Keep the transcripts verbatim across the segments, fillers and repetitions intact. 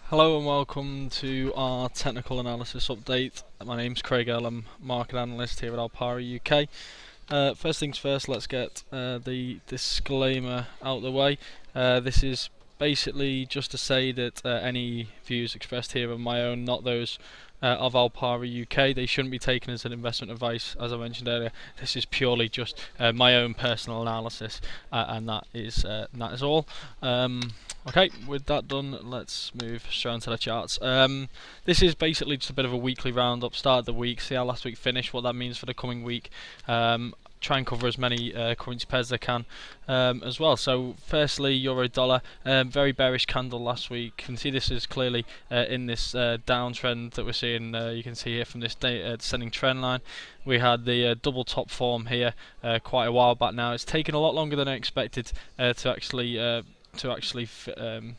Hello and welcome to our technical analysis update. My name's Craig Earl, I'm market analyst here at Alpara U K. Uh, first things first, let's get uh, the disclaimer out of the way. Uh, this is basically just to say that uh, any views expressed here are my own, not those uh, of Alpara U K. They shouldn't be taken as an investment advice, as I mentioned earlier. This is purely just uh, my own personal analysis, uh, and that is uh, that is all. Um, Okay, with that done, let's move straight onto the charts. Um, this is basically just a bit of a weekly roundup, start of the week, see how last week finished, what that means for the coming week. Um, try and cover as many uh, currency pairs as I can um, as well. So firstly, euro dollar, um, very bearish candle last week. You can see this is clearly uh, in this uh, downtrend that we're seeing. Uh, you can see here from this day, uh, descending trend line. We had the uh, double top form here uh, quite a while back now. It's taken a lot longer than I expected uh, to actually uh, to actually f um,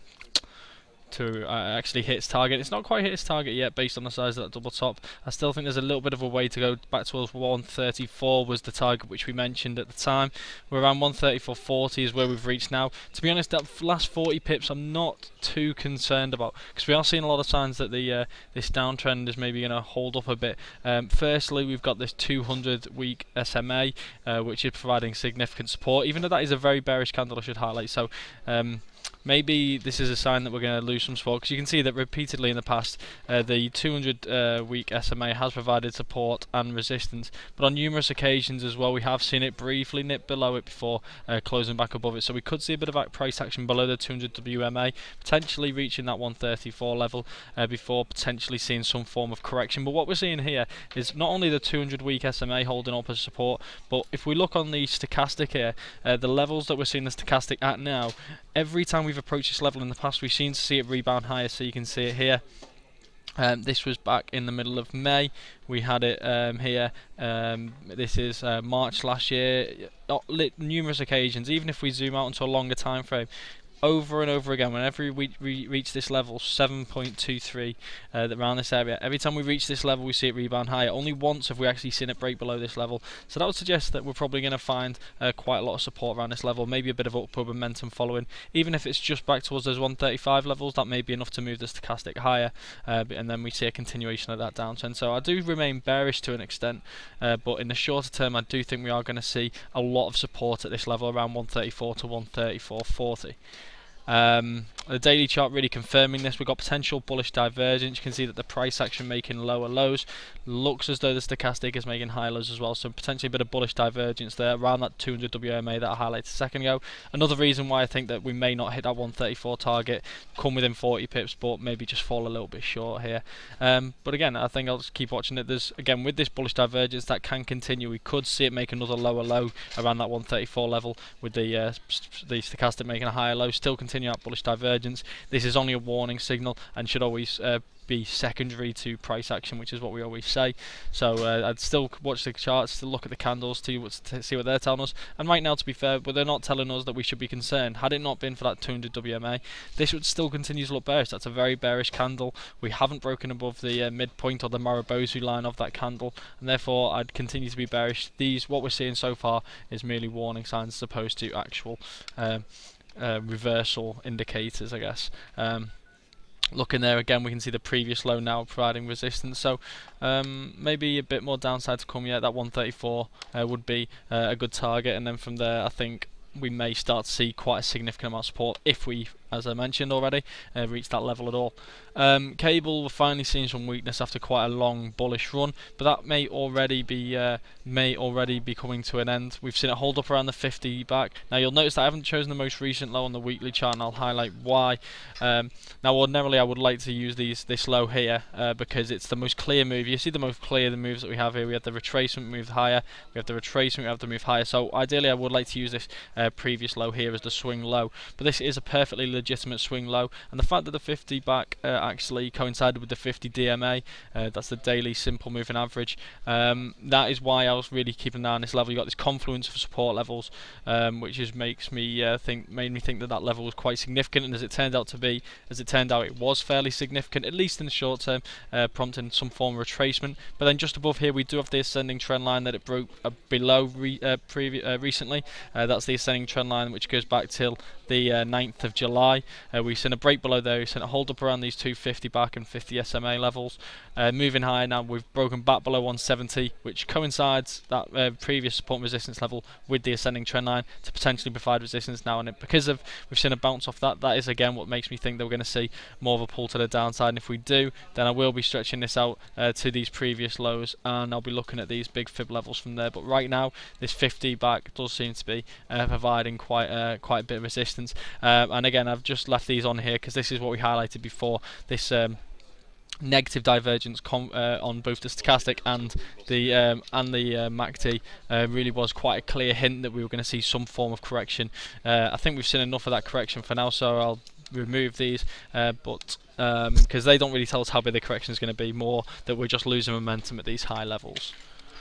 to uh, actually hit its target. It's not quite hit its target yet based on the size of that double top. I still think there's a little bit of a way to go back towards one thirty-four was the target which we mentioned at the time. We're around one thirty-four forty is where we've reached now. To be honest, that last forty pips I'm not too concerned about, because we are seeing a lot of signs that the uh, this downtrend is maybe going to hold up a bit. Um, firstly, we've got this two hundred week S M A uh, which is providing significant support, even though that is a very bearish candle, I should highlight. So um, maybe this is a sign that we're going to lose some support, because you can see that repeatedly in the past uh, the two hundred uh, week S M A has provided support and resistance, but on numerous occasions as well we have seen it briefly nip below it before uh, closing back above it. So we could see a bit of price action below the two hundred W M A, potentially reaching that one thirty-four level uh, before potentially seeing some form of correction. But what we're seeing here is not only the two hundred week S M A holding up as support, but if we look on the stochastic here, uh, the levels that we're seeing the stochastic at now, every time we've approached this level in the past we've seen to see it rebound higher. So you can see it here. Um, this was back in the middle of May. We had it um, here. Um, this is uh, March last year. Uh, numerous occasions. Even if we zoom out into a longer time frame, over and over again, whenever we, we reach this level, seven point two three, uh, around this area, every time we reach this level we see it rebound higher. Only once have we actually seen it break below this level, so that would suggest that we're probably going to find uh, quite a lot of support around this level, maybe a bit of upward momentum following. Even if it's just back towards those one thirty-five levels, that may be enough to move the stochastic higher, uh, and then we see a continuation of that downtrend. So I do remain bearish to an extent, uh, but in the shorter term I do think we are going to see a lot of support at this level around one thirty-four to one thirty-four forty. Um, the daily chart really confirming this. We've got potential bullish divergence. You can see that the price action making lower lows. Looks as though the stochastic is making high lows as well, so potentially a bit of bullish divergence there around that two hundred W M A that I highlighted a second ago. Another reason why I think that we may not hit that one thirty-four target, come within forty pips, but maybe just fall a little bit short here. Um, but again, I think I'll just keep watching it. There's, again, with this bullish divergence that can continue. We could see it make another lower low around that one thirty-four level, with the uh, the stochastic making a higher low, still continue out bullish divergence. This is only a warning signal and should always uh, be secondary to price action, which is what we always say. So uh, I'd still watch the charts, still look at the candles to, to see what they're telling us. And right now, to be fair, but they're not telling us that we should be concerned. Had it not been for that two hundred W M A, this would still continue to look bearish. That's a very bearish candle. We haven't broken above the uh, midpoint or the Marubozu line of that candle, and therefore I'd continue to be bearish. These, what we're seeing so far, is merely warning signs as opposed to actual um, uh, reversal indicators, I guess. Um, Looking there again, we can see the previous low now providing resistance, so um, maybe a bit more downside to come yet. That one thirty-four uh, would be uh, a good target, and then from there I think we may start to see quite a significant amount of support if we, as I mentioned already, uh, reach that level at all. Um, cable, we're finally seeing some weakness after quite a long bullish run, but that may already be uh, may already be coming to an end. We've seen it hold up around the fifty back. Now you'll notice that I haven't chosen the most recent low on the weekly chart, and I'll highlight why. Um, now ordinarily I would like to use these this low here uh, because it's the most clear move. You see the most clear the moves that we have here. We have the retracement move higher, we have the retracement, we have the move higher. So ideally I would like to use this uh, previous low here as the swing low, but this is a perfectly legitimate swing low, and the fact that the fifty back uh, actually coincided with the fifty D M A, uh, that's the daily simple moving average, um, that is why I was really keeping an eye on this level. You got this confluence of support levels, um, which is makes me uh, think made me think that that level was quite significant, and as it turned out to be, as it turned out it was fairly significant, at least in the short term, uh, prompting some form of retracement. But then just above here we do have the ascending trend line that it broke uh, below re uh, previ uh, recently. Uh, that's the ascending ascending trend line, which goes back till the uh, ninth of July. Uh, we've seen a break below there, we've seen a hold up around these two fifty back and fifty S M A levels. Uh, moving higher now, we've broken back below one seventy, which coincides that uh, previous support and resistance level with the ascending trend line to potentially provide resistance now. And it, because of we've seen a bounce off that, that is again what makes me think that we're going to see more of a pull to the downside. And if we do, then I will be stretching this out uh, to these previous lows, and I'll be looking at these big fib levels from there. But right now, this fifty back does seem to be uh, providing quite uh, quite a bit of resistance. Um, and again, I've just left these on here because this is what we highlighted before. This um, negative divergence com uh, on both the stochastic and the um, and the uh, M A C D uh, really was quite a clear hint that we were going to see some form of correction. Uh, I think we've seen enough of that correction for now, so I'll remove these, uh, but because um, they don't really tell us how big the correction is going to be, more that we're just losing momentum at these high levels.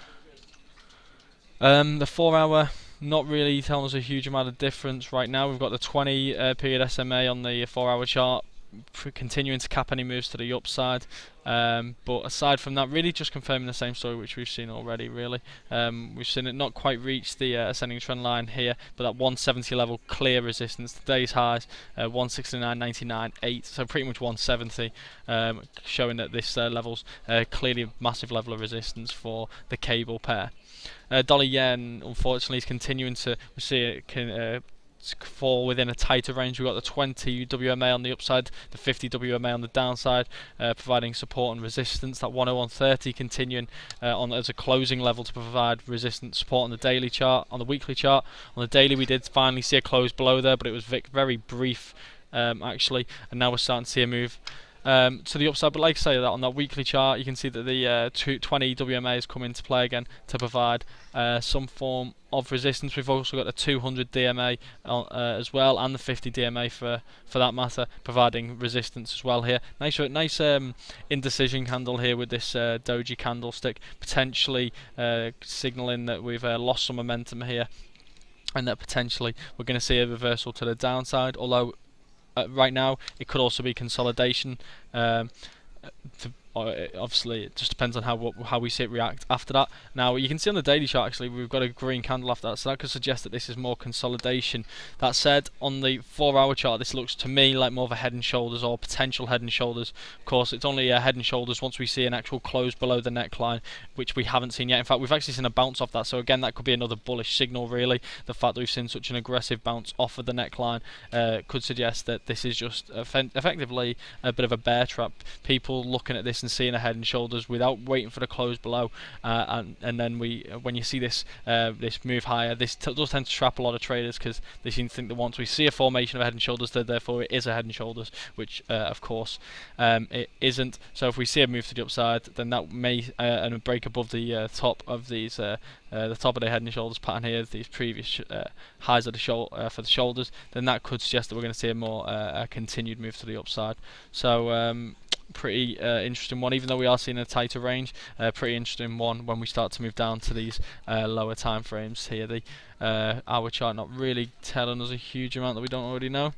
Um, the four hour, not really telling us a huge amount of difference right now. We've got the twenty uh, period S M A on the four hour chart continuing to cap any moves to the upside, um, but aside from that, really just confirming the same story which we've seen already. Really, um, we've seen it not quite reach the uh, ascending trend line here, but that one seventy level clear resistance. Today's highs uh, one sixty-nine ninety-nine eight, so pretty much one seventy, um, showing that this uh, level's uh, clearly a massive level of resistance for the cable pair. Uh, dollar yen, unfortunately, is continuing to we see it can uh, fall within a tighter range. We've got the twenty W M A on the upside, the fifty W M A on the downside, uh, providing support and resistance. That one oh one thirty continuing uh, on as a closing level to provide resistance support on the daily chart. On the weekly chart, on the daily, we did finally see a close below there, but it was very brief um, actually, and now we're starting to see a move Um, to the upside. But like I say, that on that weekly chart, you can see that the uh, twenty W M A has come into play again to provide uh, some form of resistance. We've also got the two hundred D M A uh, as well, and the fifty D M A for for that matter, providing resistance as well here. Nice, nice um, indecision candle here with this uh, doji candlestick, potentially uh, signalling that we've uh, lost some momentum here, and that potentially we're going to see a reversal to the downside. Although Uh, right now it could also be consolidation. Um, to, uh, obviously it just depends on how how we see it react after that. Now you can see on the daily chart actually we've got a green candle after that, so that could suggest that this is more consolidation. That said, on the four hour chart this looks to me like more of a head and shoulders, or potential head and shoulders. Of course it's only a head and shoulders once we see an actual close below the neckline, which we haven't seen yet. In fact, we've actually seen a bounce off that, so again that could be another bullish signal really. The fact that we've seen such an aggressive bounce off of the neckline uh, could suggest that this is just effectively a bit of a bear trap. People looking at this and seeing a head and shoulders without waiting for the close below, uh, and and then we when you see this uh, this move higher, this t does tend to trap a lot of traders, because they seem to think that once we see a formation of a head and shoulders, that therefore it is a head and shoulders, which uh, of course um, it isn't. So if we see a move to the upside, then that may uh, and a break above the uh, top of these uh, uh, the top of the head and shoulders pattern here, these previous uh, highs of the shoul uh, for the shoulders, then that could suggest that we're going to see a more uh, a continued move to the upside. So um, pretty uh, interesting one, even though we are seeing a tighter range. Uh, pretty interesting one when we start to move down to these uh, lower time frames here. The uh, hour chart not really telling us a huge amount that we don't already know.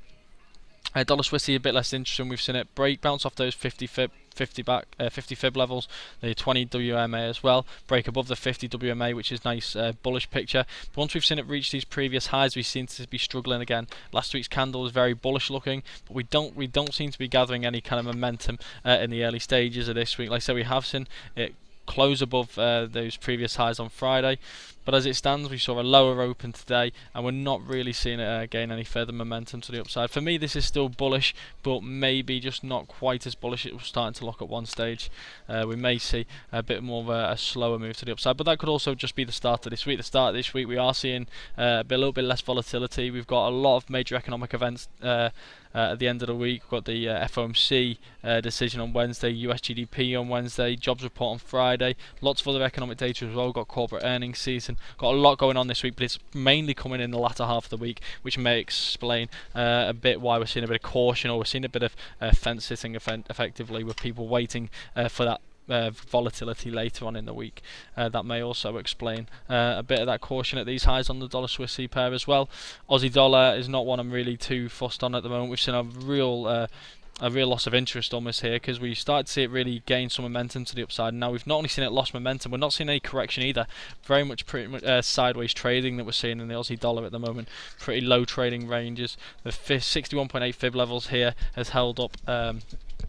Uh, dollar Swissy a bit less interesting. We've seen it break, bounce off those fifty fib, fifty back, uh, fifty fib levels, the twenty W M A as well, break above the fifty W M A, which is nice uh, bullish picture. But once we've seen it reach these previous highs, we seem to be struggling again. Last week's candle was very bullish looking, but we don't we don't seem to be gathering any kind of momentum uh, in the early stages of this week. Like I said, we have seen it close above uh, those previous highs on Friday, but as it stands we saw a lower open today, and we're not really seeing it uh, gain any further momentum to the upside. For me this is still bullish, but maybe just not quite as bullish. It was starting to look at one stage. Uh, we may see a bit more of a, a slower move to the upside, but that could also just be the start of this week. The start of this week we are seeing uh, a, bit, a little bit less volatility. We've got a lot of major economic events uh, Uh, at the end of the week. We've got the uh, F O M C uh, decision on Wednesday, U S G D P on Wednesday, jobs report on Friday, lots of other economic data as well. We've got corporate earnings season, got a lot going on this week, but it's mainly coming in the latter half of the week, which may explain uh, a bit why we're seeing a bit of caution, or we're seeing a bit of uh, fence sitting eff effectively, with people waiting uh, for that Uh, volatility later on in the week. Uh, that may also explain uh, a bit of that caution at these highs on the dollar Swiss C pair as well. Aussie dollar is not one I'm really too fussed on at the moment. We've seen a real uh, a real loss of interest almost here, because we started to see it really gain some momentum to the upside. Now we've not only seen it lost momentum, we're not seeing any correction either. Very much pretty much uh, sideways trading that we're seeing in the Aussie dollar at the moment. Pretty low trading ranges. The sixty-one point eight fib levels here has held up um,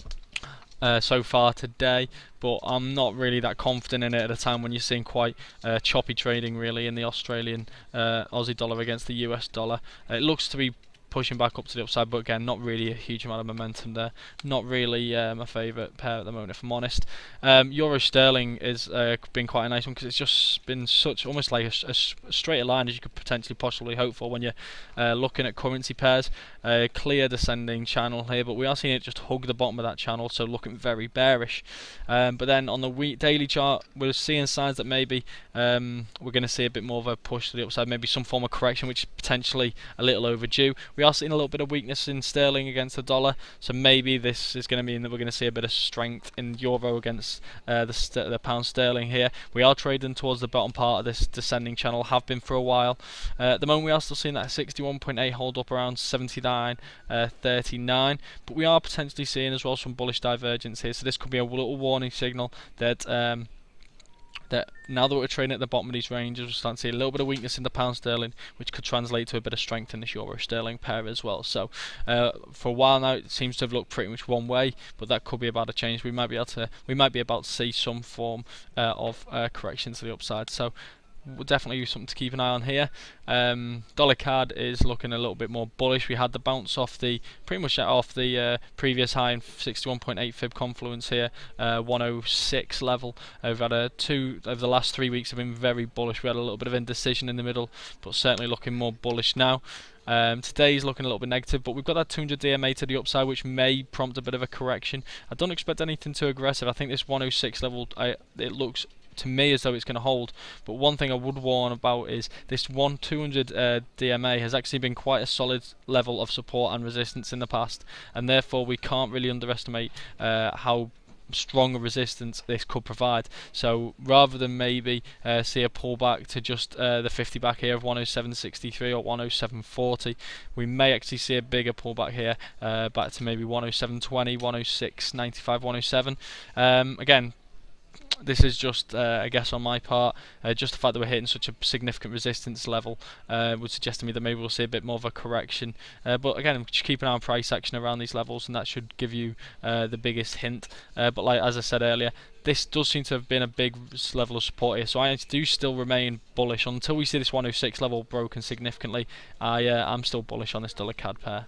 Uh, so far today, but I'm not really that confident in it at a time when you're seeing quite uh, choppy trading really in the Australian uh, Aussie dollar against the U S dollar. Uh, it looks to be pushing back up to the upside, but again, not really a huge amount of momentum there. Not really uh, my favourite pair at the moment, if I'm honest. Um, Euro sterling has uh, been quite a nice one, because it's just been such almost like a, a, a straighter line as you could potentially possibly hope for when you're uh, looking at currency pairs. A uh, clear descending channel here, but we are seeing it just hug the bottom of that channel, so looking very bearish. Um, but then on the week daily chart, we're seeing signs that maybe um, we're going to see a bit more of a push to the upside, maybe some form of correction, which is potentially a little overdue. We are seeing a little bit of weakness in sterling against the dollar, so maybe this is going to mean that we're going to see a bit of strength in euro against uh, the, st the pound sterling here. We are trading towards the bottom part of this descending channel, have been for a while. Uh, at the moment we are still seeing that sixty-one point eight hold up around seventy-nine thirty-nine, but we are potentially seeing as well some bullish divergence here, so this could be a little warning signal that um, that now that we're trading at the bottom of these ranges, we're starting to see a little bit of weakness in the pound sterling, which could translate to a bit of strength in this euro sterling pair as well. So uh, for a while now, it seems to have looked pretty much one way, but that could be about to change. We might be able to, we might be about to see some form uh, of uh, correction to the upside. So we'll definitely something to keep an eye on here. Um, dollar C A D is looking a little bit more bullish. We had the bounce off the pretty much off the uh, previous high in sixty-one point eight fib confluence here, uh, one oh six level. Uh, we've had a two over the last three weeks have been very bullish. We had a little bit of indecision in the middle, but certainly looking more bullish now. Um, today's looking a little bit negative, but we've got that two hundred D M A to the upside, which may prompt a bit of a correction. I don't expect anything too aggressive. I think this one oh six level, I, it looks to me as though it's going to hold, but one thing I would warn about is this one two hundred uh, D M A has actually been quite a solid level of support and resistance in the past, and therefore we can't really underestimate uh, how strong a resistance this could provide. So rather than maybe uh, see a pullback to just uh, the fifty back here of one oh seven sixty-three or one oh seven forty, we may actually see a bigger pullback here uh, back to maybe one oh seven twenty, one oh six ninety-five, one oh seven. Um, again, this is just uh, I guess on my part, uh, just the fact that we're hitting such a significant resistance level uh, would suggest to me that maybe we'll see a bit more of a correction, uh, but again, just keep an eye on price action around these levels, and that should give you uh, the biggest hint. Uh, but like as I said earlier, this does seem to have been a big level of support here, so I do still remain bullish until we see this one oh six level broken significantly. I uh, I'm still bullish on this dollar C A D pair.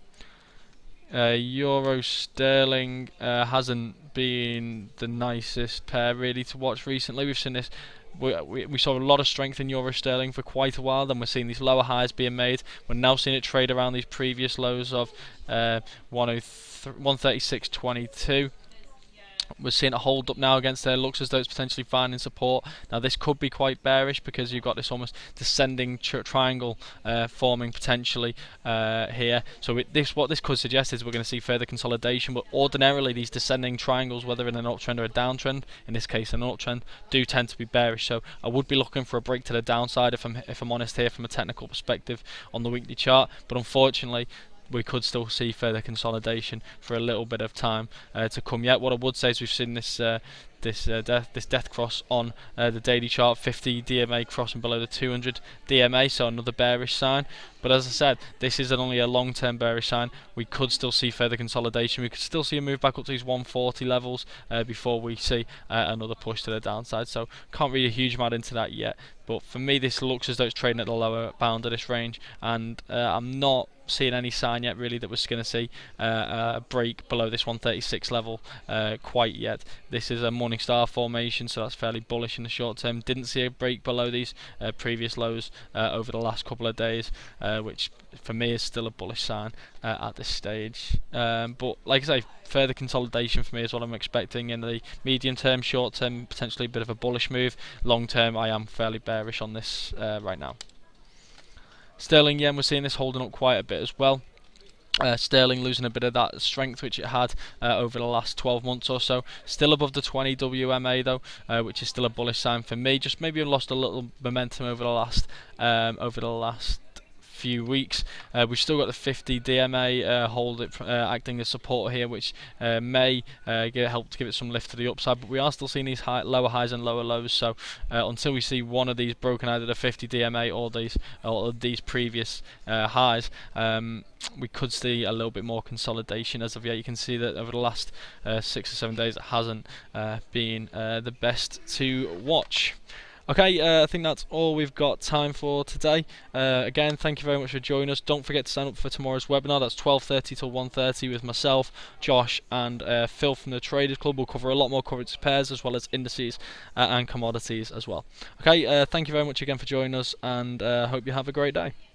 Uh, Euro sterling uh, hasn't been the nicest pair really to watch recently. We've seen this, we, we, we saw a lot of strength in Euro sterling for quite a while, then we're seeing these lower highs being made. We're now seeing it trade around these previous lows of uh, one thirty-six twenty-two. We're seeing it hold up now against there. Looks as though it's potentially finding support. Now this could be quite bearish, because you've got this almost descending tri triangle uh, forming potentially uh, here. So it, this what this could suggest is we're going to see further consolidation. But ordinarily these descending triangles, whether in an uptrend or a downtrend, in this case an uptrend, do tend to be bearish. So I would be looking for a break to the downside if I'm if I'm honest here from a technical perspective on the weekly chart. But unfortunately, we could still see further consolidation for a little bit of time uh, to come yet. What I would say is we've seen this uh, this uh, death this death cross on uh, the daily chart, fifty D M A crossing below the two hundred D M A, so another bearish sign. But as I said, this is only a long-term bearish sign. We could still see further consolidation. We could still see a move back up to these one forty levels uh, before we see uh, another push to the downside. So can't read a huge amount into that yet. But for me, this looks as though it's trading at the lower bound of this range, and uh, I'm not seeing any sign yet really that we're going to see uh, a break below this one thirty-six level uh, quite yet. This is a Morningstar formation, so that's fairly bullish in the short term. Didn't see a break below these uh, previous lows uh, over the last couple of days, uh, which for me is still a bullish sign uh, at this stage. Um, but like I say, further consolidation for me is what I'm expecting in the medium term. Short term, potentially a bit of a bullish move. Long term, I am fairly bearish on this uh, right now. Sterling yen, we're seeing this holding up quite a bit as well. Uh, sterling losing a bit of that strength which it had uh, over the last twelve months or so. Still above the twenty W M A though, uh, which is still a bullish sign for me. Just maybe lost a little momentum over the last um, over the last few weeks. Uh, we've still got the fifty D M A uh, hold it, uh, acting as support here, which uh, may uh, give, help to give it some lift to the upside, but we are still seeing these high, lower highs and lower lows, so uh, until we see one of these broken, either the fifty D M A or these or these previous uh, highs, um, we could see a little bit more consolidation. As of yet, you can see that over the last uh, six or seven days it hasn't uh, been uh, the best to watch. Okay, uh, I think that's all we've got time for today. Uh, again, thank you very much for joining us. Don't forget to sign up for tomorrow's webinar. That's twelve thirty till one thirty with myself, Josh and uh, Phil from the Traders Club. We'll cover a lot more coverage pairs as well as indices uh, and commodities as well. Okay, uh, thank you very much again for joining us, and uh, hope you have a great day.